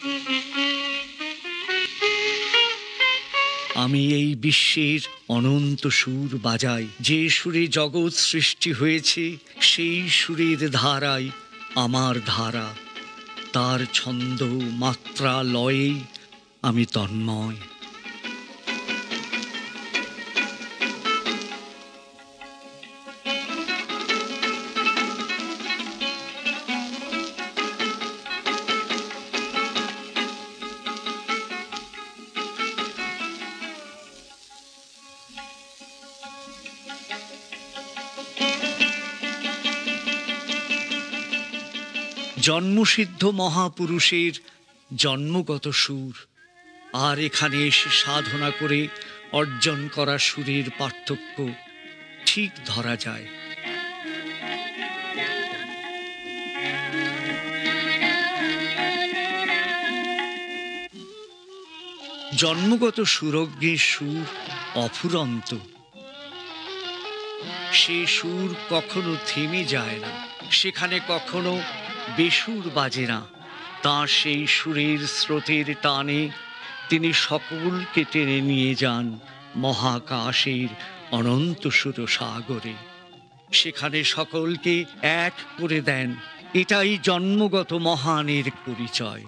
আমি এই বিশ্বের অনন্ত সুর বাজাই, যে সুরে জগৎ সৃষ্টি হয়েছে সেই সুরের ধারাই আমার ধারা। তার ছন্দ মাত্রা লয়েই আমি তন্ময়। জন্মসিদ্ধ মহাপুরুষের জন্মগত সুর আর এখানে এসে সাধনা করে অর্জন করা সুরের পার্থক্য ঠিক ধরা যায়। জন্মগত সুরজ্ঞের সুর অফুরন্ত, সে সুর কখনো থেমে যায় না, সেখানে কখনো বেসুর বাজে না। তাঁর সেই সুরের স্রোতের টানে তিনি সকলকে টেনে নিয়ে যান মহাকাশের অনন্ত সুরসাগরে। সেখানে সকলকে এক করে দেন। এটাই জন্মগত মহানের পরিচয়।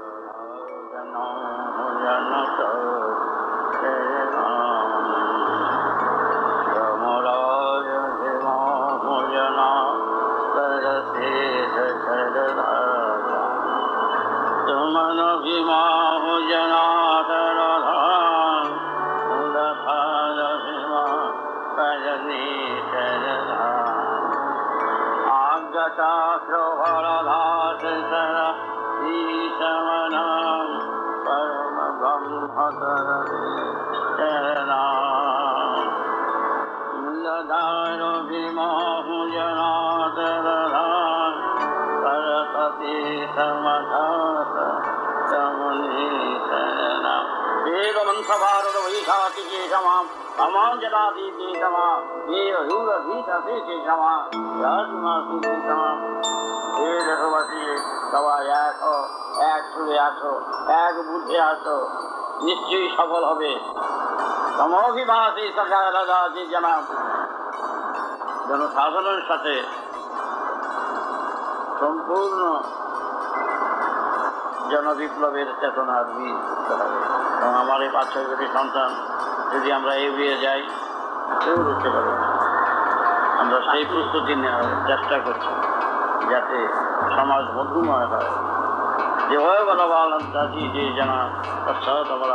এক বুদ্ধি আসো, নিশ্চয়ই সফল হবে। জনসাধারণের সাথে সম্পূর্ণ জনবিপ্লবের চেতনার বীজ হবে। এবং আমার এই 5-6 কোটি সন্তান যদি আমরা এগিয়ে যাই, কেউ রুখতে পারবে না। আমরা সেই প্রস্তুতি নেওয়ার চেষ্টা করছি যাতে সমাজ মধুময় হয়। যেভাবে বলা বলেন চাষি যে জানা বলা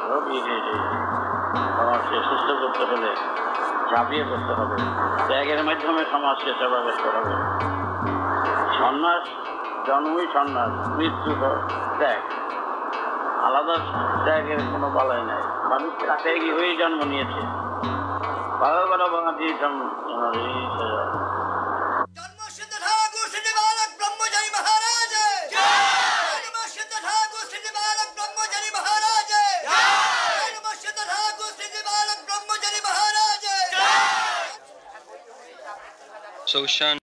সমাজকে সুস্থ করতে হলে ঝাঁপিয়ে পড়তে হবে। ত্যাগের মাধ্যমে সমাজকে সেবা করতে হবে। সন্ন্যাস জন্মই সন্ন্যাস, মৃত্যু ত্যাগ। আলাদা ত্যাগের কোনো বালাই নাই। মানুষ ত্যাগী হয়েই জন্ম নিয়েছে। ভালো বলা বাঙালি So Shan